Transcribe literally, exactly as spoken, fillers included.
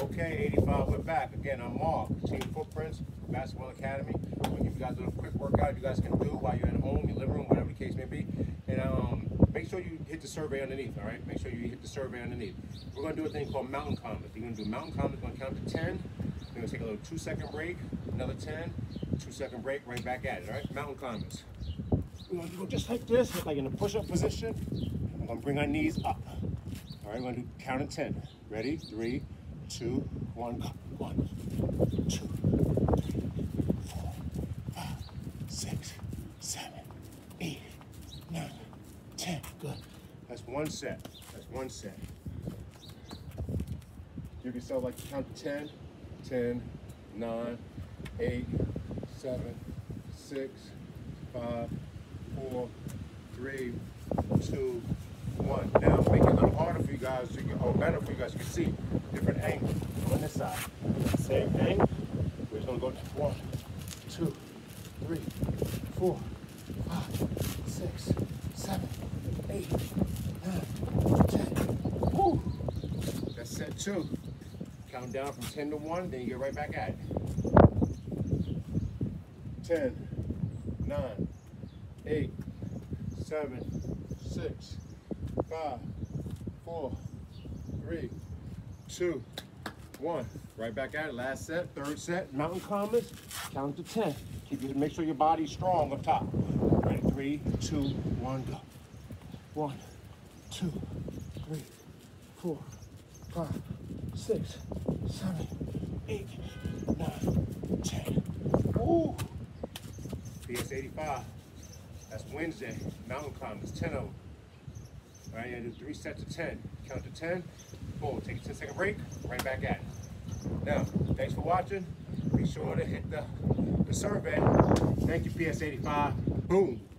Okay, eighty-five, we're back. Again, I'm Mark, Team Footprintz, Basketball Academy. We'll give you guys a little quick workout you guys can do while you're at home, your living room, whatever the case may be. And um, make sure you hit the survey underneath, all right? Make sure you hit the survey underneath. We're gonna do a thing called mountain climbers. You're gonna do mountain climbers, we're gonna count to ten. We're gonna take a little two second break, another ten, two second break, right back at it, all right? Mountain climbers. We're gonna go just like this, like in a push-up position. We're gonna bring our knees up. All right, we're gonna do count to ten. Ready? Three, two, one, go. One, two, three, four, five, six, seven, eight, nine, ten. Good. That's one set. That's one set. Give yourself like count to ten. ten, nine, eight, seven, six, five, four, three, two, one. Now make it a little harder for you guys, so you can, or better for you guys. You can see different angles on this side. Same thing. We're just gonna go one, two, three, four, five, six, seven, eight, nine, ten. Woo! That's set two. Count down from ten to one, then you get right back at it. ten, nine, eight, seven, six, five, four, three, two, one. Right back at it. Last set, third set, mountain climbers. Count to ten. Keep you make sure your body's strong up top. Ready? Three, two, one, go. One, two, three, four, five, six, seven, eight, nine, ten. Ooh. P S eighty-five. That's Wednesday. Mountain climbers, ten of them. All right, you're gonna do three sets of ten. Count to ten. Boom. Take a ten second break. Right back at it. Now, thanks for watching. Be sure to hit the, the survey. Thank you, P S eighty-five. Boom.